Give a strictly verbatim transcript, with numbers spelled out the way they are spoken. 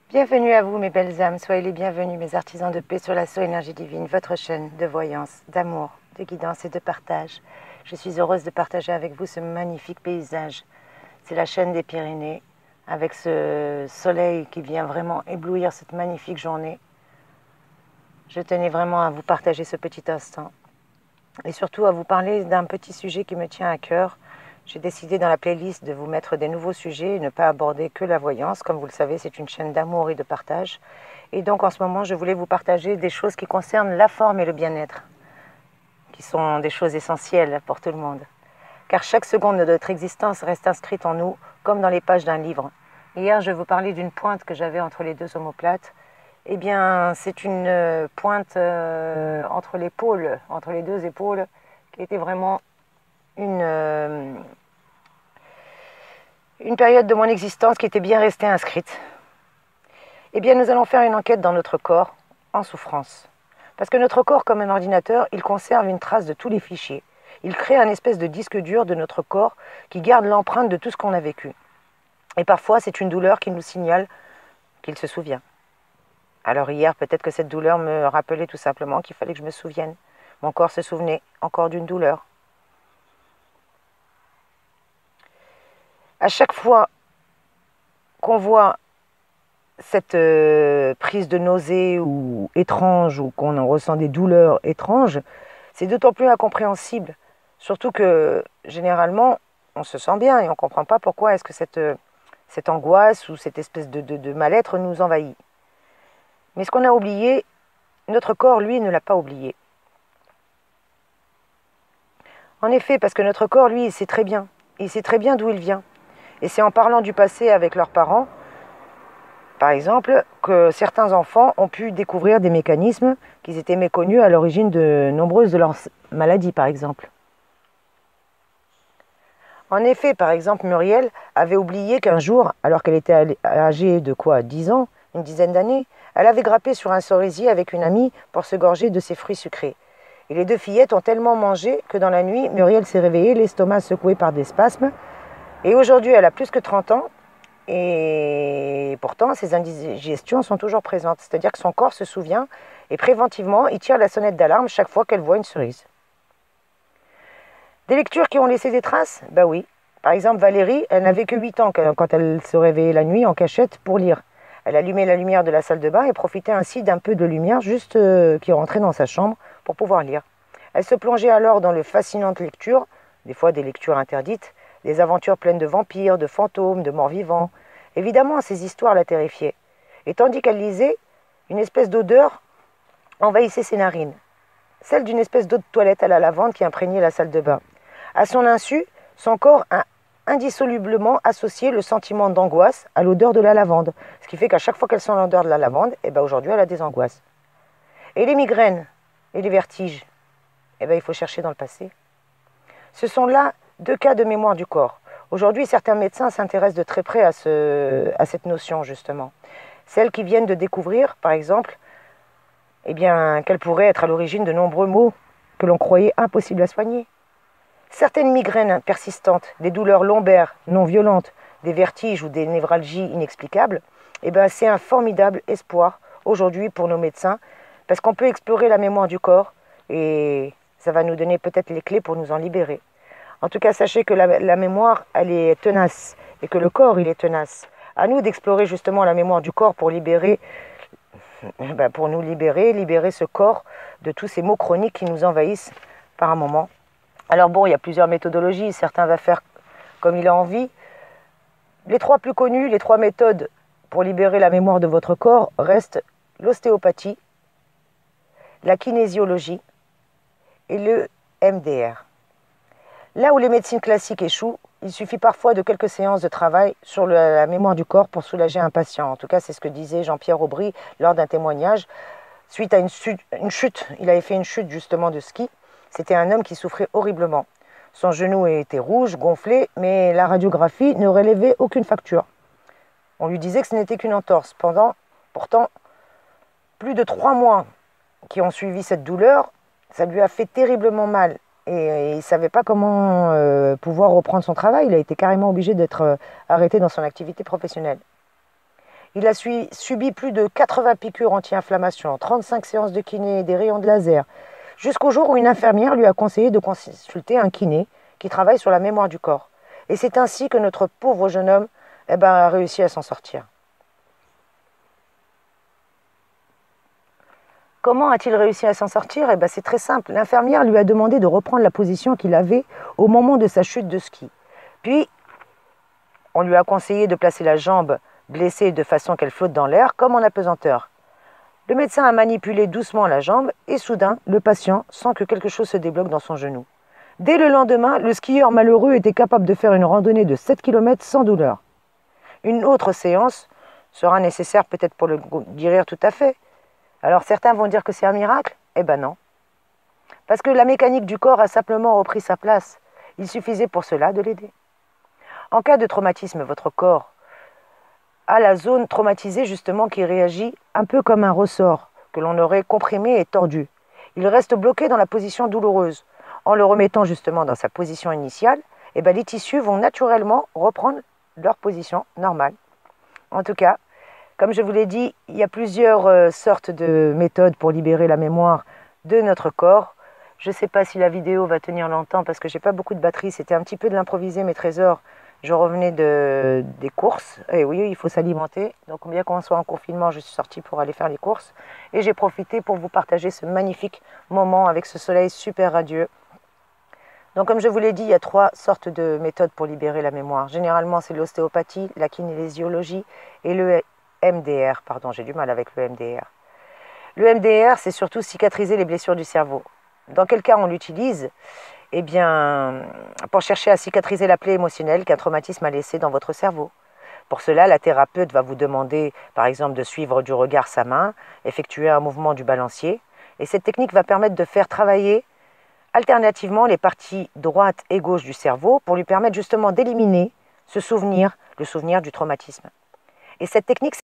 Bienvenue à vous mes belles âmes, soyez les bienvenus mes artisans de paix sur la So Énergie Divine, votre chaîne de voyance, d'amour, de guidance et de partage. Je suis heureuse de partager avec vous ce magnifique paysage. C'est la chaîne des Pyrénées, avec ce soleil qui vient vraiment éblouir cette magnifique journée. Je tenais vraiment à vous partager ce petit instant. Et surtout à vous parler d'un petit sujet qui me tient à cœur. J'ai décidé dans la playlist de vous mettre des nouveaux sujets et ne pas aborder que la voyance. Comme vous le savez, c'est une chaîne d'amour et de partage. Et donc en ce moment, je voulais vous partager des choses qui concernent la forme et le bien-être, qui sont des choses essentielles pour tout le monde. Car chaque seconde de notre existence reste inscrite en nous, comme dans les pages d'un livre. Hier, je vous parlais d'une pointe que j'avais entre les deux omoplates. Eh bien, c'est une pointe euh, entre l'épaule, entre les deux épaules, qui était vraiment une, euh, une période de mon existence qui était bien restée inscrite. Eh bien, nous allons faire une enquête dans notre corps, en souffrance. Parce que notre corps, comme un ordinateur, il conserve une trace de tous les fichiers. Il crée un espèce de disque dur de notre corps qui garde l'empreinte de tout ce qu'on a vécu. Et parfois, c'est une douleur qui nous signale qu'il se souvient. Alors hier, peut-être que cette douleur me rappelait tout simplement qu'il fallait que je me souvienne. Mon corps se souvenait encore d'une douleur. À chaque fois qu'on voit cette euh, prise de nausée ou étrange, ou qu'on en ressent des douleurs étranges, c'est d'autant plus incompréhensible. Surtout que, généralement, on se sent bien et on ne comprend pas pourquoi est-ce que cette, cette angoisse ou cette espèce de, de, de mal-être nous envahit. Mais ce qu'on a oublié, notre corps, lui, ne l'a pas oublié. En effet, parce que notre corps, lui, il sait très bien. Il sait très bien d'où il vient. Et c'est en parlant du passé avec leurs parents, par exemple, que certains enfants ont pu découvrir des mécanismes qui étaient méconnus à l'origine de nombreuses de leurs maladies, par exemple. En effet, par exemple, Muriel avait oublié qu'un jour, alors qu'elle était âgée de quoi, dix ans, une dizaine d'années, elle avait grimpé sur un cerisier avec une amie pour se gorger de ses fruits sucrés. Et les deux fillettes ont tellement mangé que dans la nuit, Muriel s'est réveillée, l'estomac secoué par des spasmes. Et aujourd'hui, elle a plus que trente ans. Et pourtant, ses indigestions sont toujours présentes. C'est-à-dire que son corps se souvient et préventivement, il tire la sonnette d'alarme chaque fois qu'elle voit une cerise. Des lectures qui ont laissé des traces? Ben oui. Par exemple, Valérie, elle n'avait que huit ans quand elle se réveillait la nuit en cachette pour lire. Elle allumait la lumière de la salle de bain et profitait ainsi d'un peu de lumière juste euh, qui rentrait dans sa chambre pour pouvoir lire. Elle se plongeait alors dans de fascinantes lectures, des fois des lectures interdites, des aventures pleines de vampires, de fantômes, de morts vivants. Évidemment, ces histoires la terrifiaient. Et tandis qu'elle lisait, une espèce d'odeur envahissait ses narines. Celle d'une espèce d'eau de toilette à la lavande qui imprégnait la salle de bain. À son insu, son corps a indissolublement associé le sentiment d'angoisse à l'odeur de la lavande. Ce qui fait qu'à chaque fois qu'elle sent l'odeur de la lavande, eh ben aujourd'hui, elle a des angoisses. Et les migraines et les vertiges, eh ben il faut chercher dans le passé. Ce sont là deux cas de mémoire du corps. Aujourd'hui, certains médecins s'intéressent de très près à, ce, à cette notion, justement. Celles qui viennent de découvrir, par exemple, eh bien, qu'elle pourrait être à l'origine de nombreux maux que l'on croyait impossibles à soigner. Certaines migraines persistantes, des douleurs lombaires non violentes, des vertiges ou des névralgies inexplicables, eh bien, c'est un formidable espoir aujourd'hui pour nos médecins, parce qu'on peut explorer la mémoire du corps et ça va nous donner peut-être les clés pour nous en libérer. En tout cas, sachez que la, la mémoire, elle est tenace et que le corps, il est tenace. À nous d'explorer justement la mémoire du corps pour libérer, ben pour nous libérer, libérer ce corps de tous ces maux chroniques qui nous envahissent par un moment. Alors bon, il y a plusieurs méthodologies. Certains vont faire comme il a envie. Les trois plus connues, les trois méthodes pour libérer la mémoire de votre corps restent l'ostéopathie, la kinésiologie et le M D R. Là où les médecines classiques échouent, il suffit parfois de quelques séances de travail sur la mémoire du corps pour soulager un patient. En tout cas, c'est ce que disait Jean-Pierre Aubry lors d'un témoignage. Suite à une chute, il avait fait une chute justement de ski. C'était un homme qui souffrait horriblement. Son genou était rouge, gonflé, mais la radiographie ne relevait aucune fracture. On lui disait que ce n'était qu'une entorse. Pendant, pourtant, plus de trois mois qui ont suivi cette douleur, ça lui a fait terriblement mal. Et il ne savait pas comment euh, pouvoir reprendre son travail. Il a été carrément obligé d'être euh, arrêté dans son activité professionnelle. Il a subi plus de quatre-vingts piqûres anti-inflammation, trente-cinq séances de kiné et des rayons de laser, jusqu'au jour où une infirmière lui a conseillé de consulter un kiné qui travaille sur la mémoire du corps. Et c'est ainsi que notre pauvre jeune homme eh ben, a réussi à s'en sortir. Comment a-t-il réussi à s'en sortir? Eh ben, c'est très simple. L'infirmière lui a demandé de reprendre la position qu'il avait au moment de sa chute de ski. Puis, on lui a conseillé de placer la jambe blessée de façon qu'elle flotte dans l'air, comme en apesanteur. Le médecin a manipulé doucement la jambe et soudain, le patient sent que quelque chose se débloque dans son genou. Dès le lendemain, le skieur malheureux était capable de faire une randonnée de sept kilomètres sans douleur. Une autre séance sera nécessaire peut-être pour le guérir tout à fait. Alors certains vont dire que c'est un miracle? Eh ben non. Parce que la mécanique du corps a simplement repris sa place. Il suffisait pour cela de l'aider. En cas de traumatisme, votre corps a la zone traumatisée justement qui réagit un peu comme un ressort que l'on aurait comprimé et tordu. Il reste bloqué dans la position douloureuse. En le remettant justement dans sa position initiale, eh ben les tissus vont naturellement reprendre leur position normale. En tout cas, comme je vous l'ai dit, il y a plusieurs euh, sortes de méthodes pour libérer la mémoire de notre corps. Je ne sais pas si la vidéo va tenir longtemps parce que j'ai pas beaucoup de batterie. C'était un petit peu de l'improvisé, mes trésors. Je revenais de, des courses. Et oui, il faut s'alimenter. Donc bien qu'on soit en confinement, je suis sortie pour aller faire les courses. Et j'ai profité pour vous partager ce magnifique moment avec ce soleil super radieux. Donc comme je vous l'ai dit, il y a trois sortes de méthodes pour libérer la mémoire. Généralement, c'est l'ostéopathie, la kinésiologie et le M D R, pardon, j'ai du mal avec le M D R. Le M D R, c'est surtout cicatriser les blessures du cerveau. Dans quel cas on l'utilise? Eh bien, pour chercher à cicatriser la plaie émotionnelle qu'un traumatisme a laissée dans votre cerveau. Pour cela, la thérapeute va vous demander, par exemple, de suivre du regard sa main, effectuer un mouvement du balancier. Et cette technique va permettre de faire travailler alternativement les parties droite et gauche du cerveau pour lui permettre justement d'éliminer ce souvenir, le souvenir du traumatisme. Et cette technique